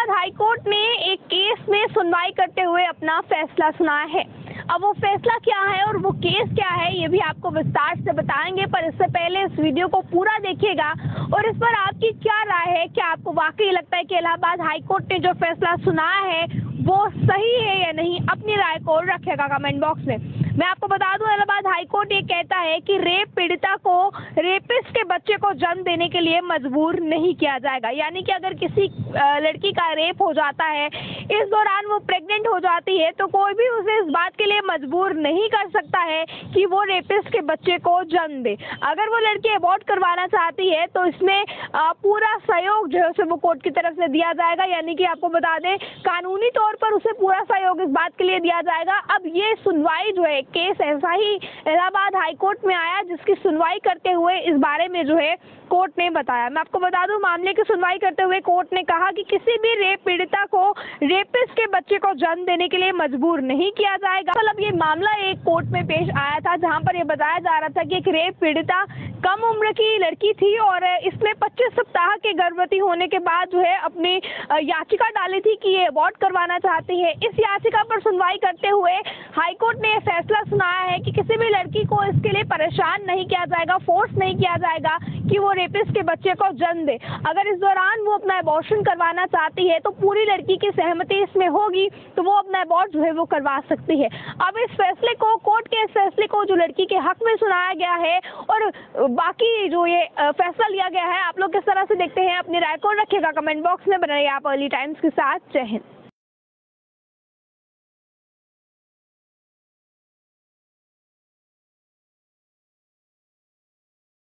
Allahabad high court ने एक case में सुनवाई करते हुए अपना फैसला सुनाया है। अब वो फैसला क्या है और वो केस क्या है ये भी आपको विस्तार से बताएंगे, पर इससे पहले इस वीडियो को पूरा देखिएगा और इस पर आपकी क्या राय है। क्या आपको वाकई लगता है कि इलाहाबाद हाई कोर्ट ने जो फैसला सुनाया है वो सही है या नहीं? अपनी राय को रखेगा कमेंट बॉक्स में। मैं आपको बता दूं, इलाहाबाद हाई कोर्ट ये कहता है कि रेप पीड़िता को रेपिस्ट के बच्चे को जन्म देने के लिए मजबूर नहीं किया जाएगा। यानी कि अगर किसी लड़की का रेप हो जाता है, इस दौरान वो प्रेग्नेंट हो जाती है, तो कोई भी उसे इस बात के लिए मजबूर नहीं कर सकता है कि वो रेपिस्ट के बच्चे को जन्म दे। अगर वो लड़की अबॉर्ट करवाना चाहती है तो इसमें पूरा सहयोग जो है उसे वो कोर्ट की तरफ से दिया जाएगा। यानी कि आपको बता दें, कानूनी तौर पर उसे पूरा सहयोग इस बात के लिए दिया जाएगा। अब ये सुनवाई जो है, केस ऐसा ही इलाहाबाद हाई कोर्ट में आया जिसकी सुनवाई करते हुए इस बारे में जो है कोर्ट ने बताया। मैं आपको बता दूं, मामले की सुनवाई करते हुए कोर्ट ने कहा कि किसी भी रेप पीड़िता को रेपिस्ट के बच्चे को जन्म देने के लिए मजबूर नहीं किया जाएगा। मतलब ये मामला एक कोर्ट में पेश आया था जहां पर यह बताया जा रहा था कि एक रेप पीड़िता कम उम्र की लड़की थी और इसने 25 सप्ताह के गर्भवती होने के बाद जो है अपनी याचिका डाली थी कि ये अबॉर्ट करवाना चाहती है। इस याचिका पर सुनवाई करते हुए हाईकोर्ट ने फैसला सुनाया है कि किसी भी लड़की को इसके लिए परेशान नहीं किया जाएगा, फोर्स नहीं किया जाएगा कि वो रेपिस्ट के बच्चे को जन्म दे। अगर इस दौरान वो अपना अबॉर्शन करवाना चाहती है तो पूरी लड़की की सहमति इसमें होगी तो वो अपना अबॉर्ट जो है वो करवा सकती है। अब इस फैसले को, कोर्ट के इस फैसले को जो लड़की के हक में सुनाया गया है और बाकी जो ये फैसला लिया गया है, आप लोग किस तरह से देखते हैं? अपनी राय को रखिएगा कमेंट बॉक्स में। बनाइए आप अर्ली टाइम्स के साथ। जय हिंद।